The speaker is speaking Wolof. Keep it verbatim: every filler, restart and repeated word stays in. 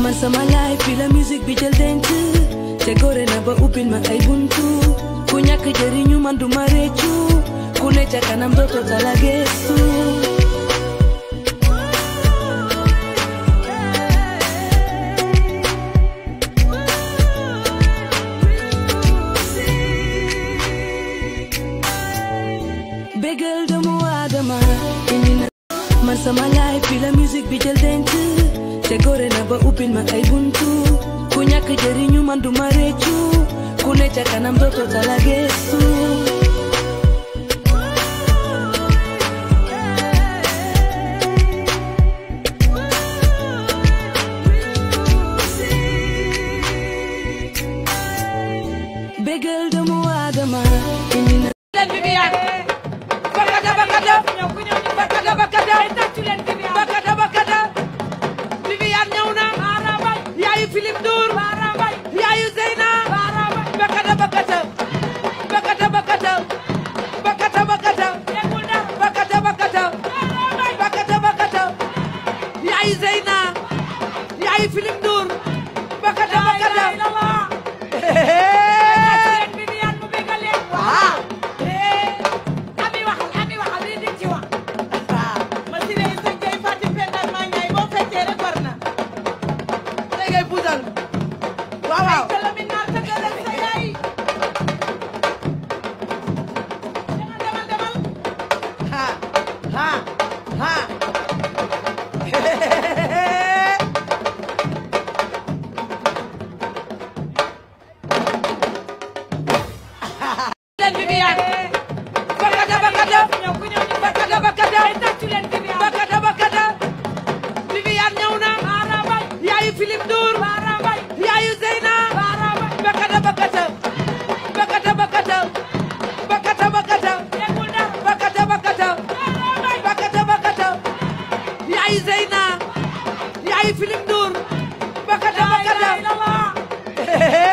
man sama life bi la musique bi jël denc te gore na ba ubbil ma ay buntu ku ñàkk jëriñu man du ma réccu ku ne ca kanam dootoo tala geestu bégal doomu aadama indi na man sama life bi la musique bi jël denc te gore na ba ubbil ma ay buntu ku ñàkk jëriñu man du ma réccu ku ne ca kanam dootoo tala geestu bégal doomu aadama indi na bakada bakada bakada bakada bakada bakada Viviane ñëw na yaayu Philippe Ndour yaayu Zeyna bakada bakada bakada bakada bakada bakada bakada bakada bakada bakada yaayu Zeyna yaayu Philippe Ndour bakada bakada Viviane ñëw na yaayu Philippe Ndour yaayu Zeyna bakada bakada bakada bakada bakada bakada bakada bakada bakada bakada yaayu Zeyna yaayu Philippe Ndour bakada bakada